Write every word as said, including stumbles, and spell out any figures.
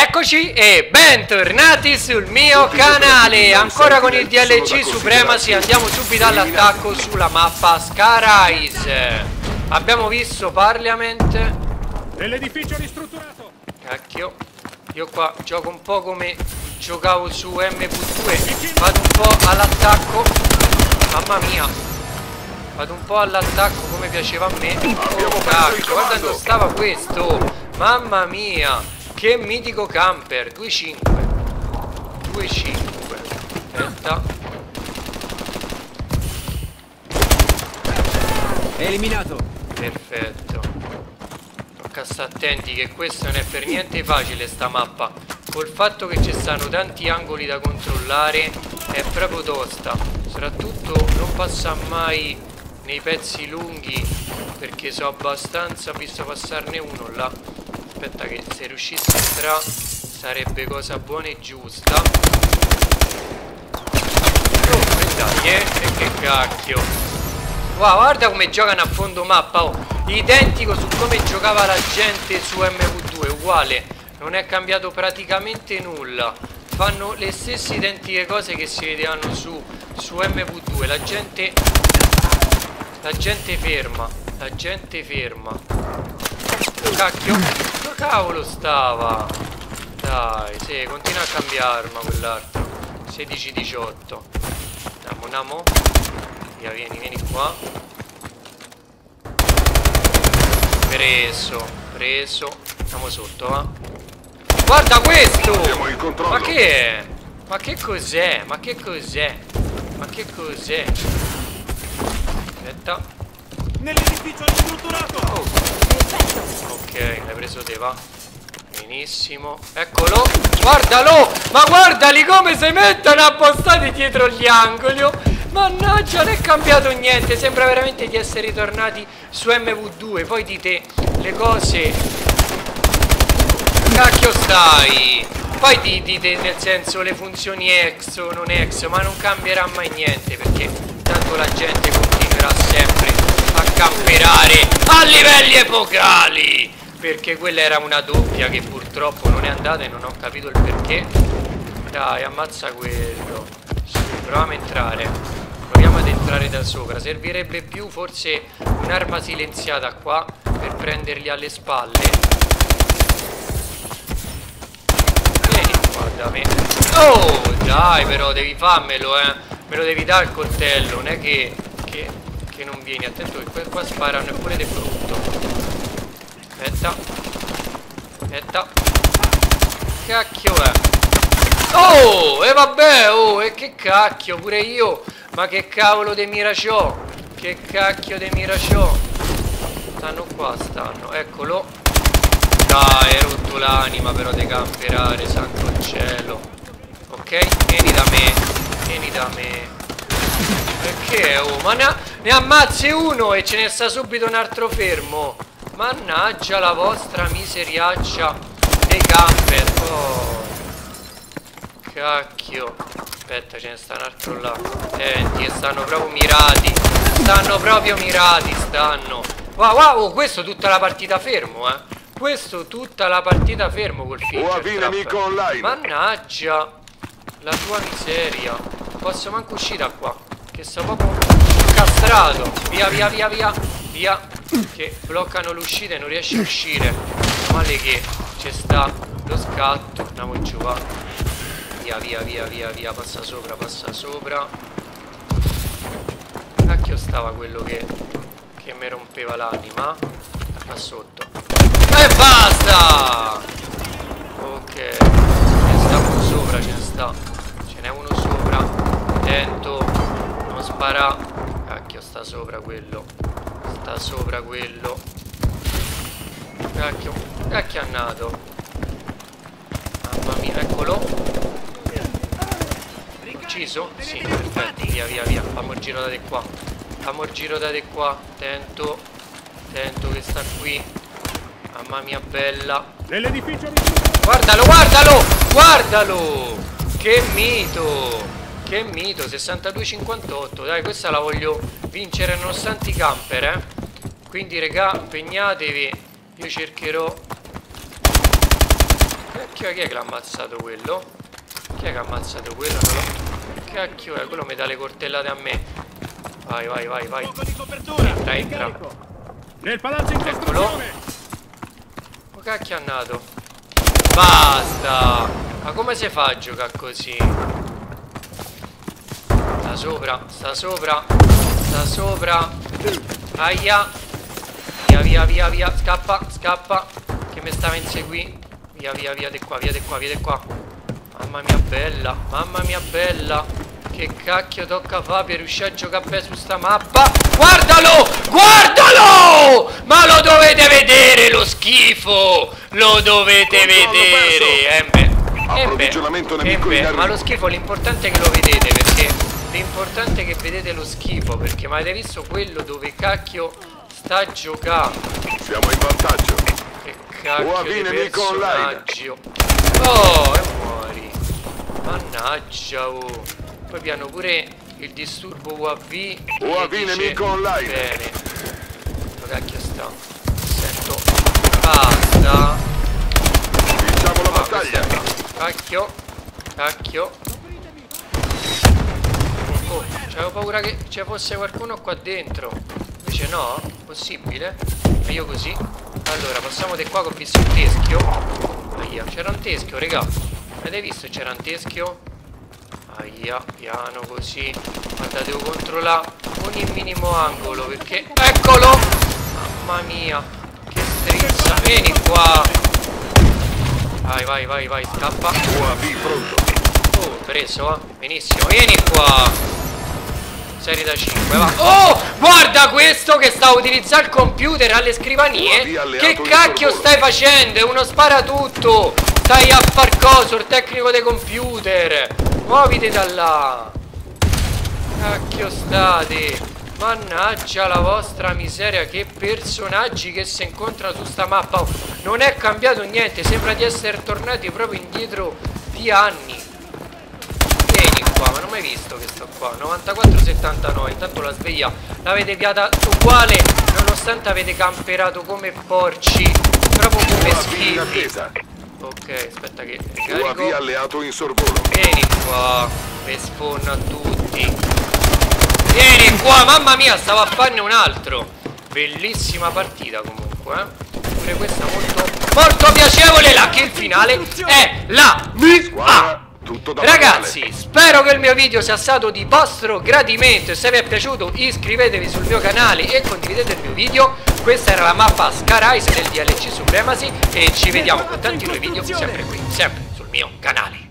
Eccoci e bentornati sul mio canale. Ancora con il D L C Supremacy. Andiamo subito all'attacco sulla mappa Skyrise. Abbiamo visto Parliament nell'edificio ristrutturato. Cacchio, io qua gioco un po' come giocavo su M V due. Vado un po' all'attacco. Mamma mia, vado un po' all'attacco come piaceva a me. Oh cacchio, guarda dove stava questo. Mamma mia, che mitico camper. Due cinque due cinque. Aspetta. Eliminato. Perfetto. Tocca stare attenti che questo non è per niente facile sta mappa. Col fatto che ci stanno tanti angoli da controllare è proprio tosta. Soprattutto non passa mai nei pezzi lunghi, perché so abbastanza. Ho visto passarne uno là. Aspetta che se riuscissi a entrare sarebbe cosa buona e giusta. Oh, e dai, eh? E che cacchio. Wow, guarda come giocano a fondo mappa, oh. Identico su come giocava la gente su M V due, uguale. Non è cambiato praticamente nulla. Fanno le stesse identiche cose che si vedevano su, su M V due. La gente... La gente ferma. La gente ferma. Cacchio, dove cavolo stava? Dai, sì, continua a cambiare arma quell'altro. Sedici diciotto. Andiamo, andiamo. Via, vieni, vieni qua. Preso, preso. Andiamo sotto, va. Guarda questo! Ma che è? Ma che cos'è? Ma che cos'è? Ma che cos'è? Aspetta. Nell'edificio ristrutturato. Oh. Ok, l'hai preso te, va. Benissimo. Eccolo. Guardalo. Ma guardali come si mettono appostati dietro gli angoli. Mannaggia, non è cambiato niente. Sembra veramente di essere ritornati su M V due. Poi dite le cose. Cacchio stai. Poi dite nel senso le funzioni ex o non ex, ma non cambierà mai niente, perché tanto la gente continuerà sempre a camperare a livelli epocali, perché quella era una doppia che purtroppo non è andata e non ho capito il perché. Dai, ammazza quello. Su, proviamo a entrare. Proviamo ad entrare da sopra. Servirebbe più forse un'arma silenziata qua per prenderli alle spalle. Vieni qua da me. Oh, dai, però devi farmelo, eh. Me lo devi dare il coltello, non è che... che... che non vieni. Attento che qua, qua sparano e pure di brutto. Aspetta. Aspetta. Cacchio è. Oh, e vabbè, oh, e che cacchio, pure io. Ma che cavolo de mira c'ho? Che cacchio de mira c'ho? Stanno qua, stanno, eccolo. Dai, hai rotto l'anima però di camperare, santo cielo. Ok, vieni da me. Vieni da me. Perché, oh, ma ne, ne ammazzi uno e ce ne sta subito un altro fermo. Mannaggia la vostra miseriaccia dei camper. Oh, cacchio. Aspetta, ce ne sta un altro là. Senti, e stanno proprio mirati. Stanno proprio mirati, stanno. Wow, wow, oh, questo tutta la partita fermo, eh. Questo tutta la partita fermo col Fingertrap. Mannaggia la tua miseria. Non posso manco uscire da qua, che sto proprio castrato. Via, via, via, via. Via. Che bloccano l'uscita e non riesci a uscire. Male che c'è sta lo scatto. Andiamo giù, va. Via, via, via, via, via. Passa sopra, passa sopra. Cacchio stava quello che Che mi rompeva l'anima. Qua sotto. E basta. Ok. Ce ne sta uno sopra, ce ne sta. Ce n'è uno sopra. Attento. Non spara. Cacchio sta sopra quello. Sta sopra quello. Cacchio. Cacchio è nato. Mamma mia, eccolo. Ucciso? Sì, perfetto. Via, via, via. Fammo il giro da te qua. Fammo il giro da te qua. Attento. Attento che sta qui. Mamma mia bella. Nell'edificio. Guardalo, guardalo. Guardalo. Che mito. Che mito. sessantadue cinquantotto. Dai, questa la voglio vincere nonostante i camper, eh. Quindi, regà, impegnatevi. Io cercherò cacchio è? Chi è che l'ha ammazzato quello? Chi è che ha ammazzato quello? Non lo... Che cacchio è? Quello mi dà le coltellate a me. Vai, vai, vai, vai. Fuoco di copertura. Entra, entra. Nel palazzo in costruzione. Ma cacchio è andato? Basta! Ma come si fa a giocare così? Sta sopra, sta sopra, sta sopra. Aia. Via, via, via, via. Scappa, scappa. Che mi stava inseguì. Via, via, via, di qua, via, di qua, via, di qua. Mamma mia bella, mamma mia bella. Che cacchio tocca fare per riuscire a giocare bene su sta mappa? Guardalo! Guardalo! Ma lo dovete vedere lo schifo! Lo dovete vedere! Eh beh, eh beh, eh beh, ma lo schifo l'importante è che lo vedete, perché l'importante è che vedete lo schifo, perché ma avete visto quello dove cacchio sta a giocare? Siamo in vantaggio. Che cacchio di personaggio! Oh, e muori! Mannaggia, oh! Poi abbiamo pure il disturbo U A V. U A V nemico online. Bene. Dove cacchio sta? Sento. Basta. Vinciamo la Ah, battaglia. Cacchio. Cacchio. Oh, c'avevo paura che ci fosse qualcuno qua dentro. Invece no? Possibile? E io così. Allora, passiamo di qua che ho visto un teschio. Aia, c'era un teschio, regà. Avete visto che c'era un teschio? Aia, piano così. Guarda, devo controllare ogni minimo angolo perché... Eccolo! Mamma mia, che strizza. Vieni qua. Vai, vai, vai, vai, scappa. U A V pronto. Oh, preso, eh. Benissimo, vieni qua. Serie da cinque, va. Oh, guarda questo che sta utilizzando il computer alle scrivanie. Che cacchio stai facendo? È uno sparatutto. Stai a far coso, il tecnico dei computer. Muoviti da là. Cacchio state. Mannaggia la vostra miseria. Che personaggi che si incontrano su sta mappa. Oh, non è cambiato niente. Sembra di essere tornati proprio indietro di anni. Vieni qua, ma non ho mai visto che sto qua. Novantaquattro settantanove. Intanto la sveglia l'avete piata uguale, nonostante avete camperato come porci. Proprio come schifi. Ok, aspetta che U A V alleato in sorvolo. Vieni qua, mi sfonno a tutti. Vieni qua, mamma mia, stavo a farne un altro. Bellissima partita comunque, eh. Pure questa molto, molto piacevole. La kill finale è la mia. Ragazzi, spero che il mio video sia stato di vostro gradimento. E se vi è piaciuto iscrivetevi sul mio canale e condividete il mio video. Questa era la mappa Skyrise del D L C Supremacy. E ci vediamo con tanti nuovi video sempre qui, sempre sul mio canale.